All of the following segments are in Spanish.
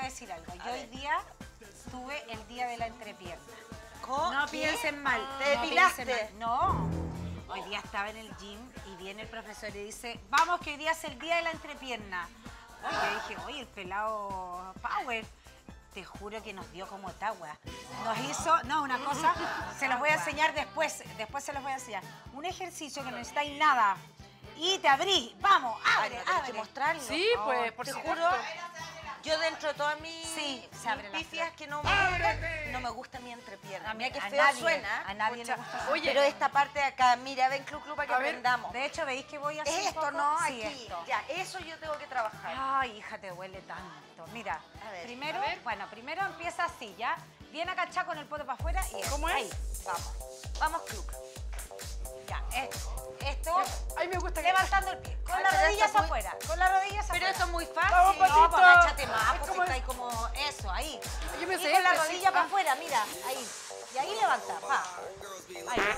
decir algo. Yo hoy día tuve el día de la entrepierna. No piensen mal. ¿Te depilaste? No. Hoy día estaba en el gym y viene el profesor y dice, vamos que hoy día es el día de la entrepierna. Y yo dije, oye, el pelado Power. Te juro que nos dio como tagua. Nos hizo, no, una cosa, se los voy a enseñar después se los voy a enseñar. Un ejercicio que no necesitáis nada. Y te abrí, vamos, abre, Hay que abre. mostrarlo. Sí, pues, por Te supuesto. juro, yo dentro de todas mis se abre la pifias flor. que no me gusta mi entrepierna. Mira que A feo nadie, suena. a nadie le gusta eso. Oye, Pero esta parte de acá, mira, ven Club para que A ver. aprendamos. De hecho, ¿veis que voy a hacer Esto no, Sí, aquí. esto. Ya, eso yo tengo que trabajar. Ay, hija, te duele tanto. Mira, A ver, primero, a ver. bueno, primero empieza así, ¿ya? Bien agachada con el poto para afuera y ¿Cómo es? ahí, vamos. Vamos, Club. Ya, esto, Ay, me gusta que... levantando el pie, con Ay, las pero rodillas esto es muy- afuera, con las rodillas Pero afuera. esto es muy Vamos, fácil. Patito. No, pues agáchate más, Es pues como- está ahí como eso, ahí. Yo me Y sé con la este, sí. rodilla para Ah. afuera, mira, ahí. Y ahí levanta, pa. Ahí.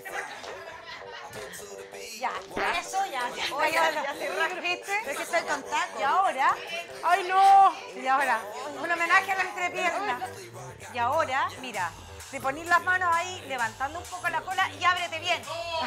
Ya, eso ya. Oye, ya ¿viste? Pero es que estoy con tacos. Y ahora, ¡Ay, no! y ahora, un homenaje a la entrepierna. Y ahora, mira, te ponís las manos ahí, levantando un poco la cola y ábrete bien.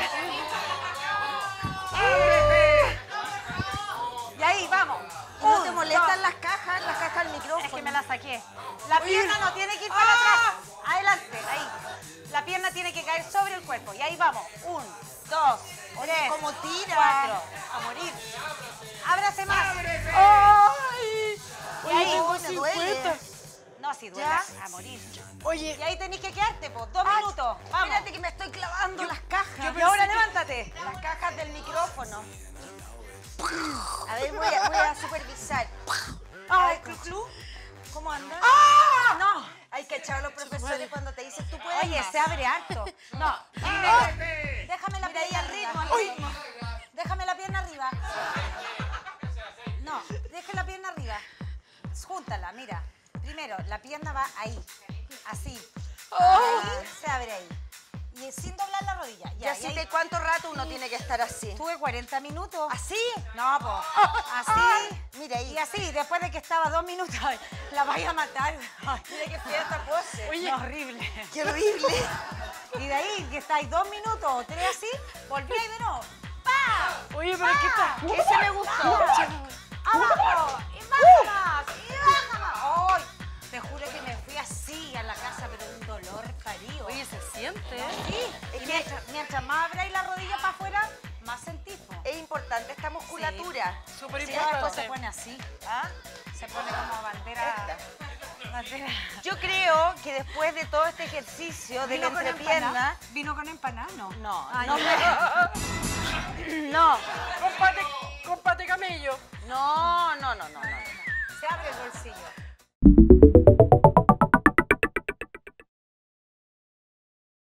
Y ahí, vamos. ¿No te Un, molestan dos. las cajas del micrófono? Es que me la saqué. La pierna no tiene que ir para atrás. Adelante, ahí. La pierna tiene que caer sobre el cuerpo. Y ahí vamos. 1, 2, 3, como tira. 4. A morir. Ábrase más. ¡Ay! Y Oye, ahí, tengo me duele. 50. No, si duele, ¿Ya? a morir. Y Oye, ahí tenés que quedarte, pues. 2 minutos. Vamos. Espérate que me estoy clavando las cajas. Y ahora levántate. Las cajas del micrófono. A ver, voy a supervisar. Ay, Ay, Club, ¿cómo andas? ¡Ah! No. Hay que echar a los profesores cuando te dicen tú puedes Oye, más. se abre harto. No. Déjame la Mira ahí pierna al ritmo, arriba. al ritmo. Déjame la pierna arriba. No, deje la pierna arriba. Júntala, mira. Primero, la pierna va ahí. Así. Ahí se abre ahí. Y sin doblar la rodilla. Ya, y sé ahí- de cuánto rato uno tiene que estar así. Tuve 40 minutos. ¿Así? No, pues. Así. Mira ahí. Y así, después de que estaba 2 minutos, la vaya a matar. Ay, Mira qué fea esta pose. Oye, horrible. Qué horrible. Y de ahí, que estáis 2 minutos o 3 así, volví ahí de nuevo. ¡Pa! oye, pero ¿qué está? Ese me gustó. ¡Abajo! ¡Y baja más! ¡Y baja más! ¡Ay! Te juro que me fui así a la casa, pero un dolor parido. Oye, se siente. Sí, y mientras más abráis la rodilla para afuera, más sentís, po. Es importante esta musculatura. Súper Sí, después se importante. pone así, ¿Ah? se pone como bandera. bandera. Yo creo que después de todo este ejercicio de la ¿Vino con entrepierna... empanada? ¿Vino con empanada? No. No, Ah, no, ya. no, Con pate camello. no. Se abre el bolsillo.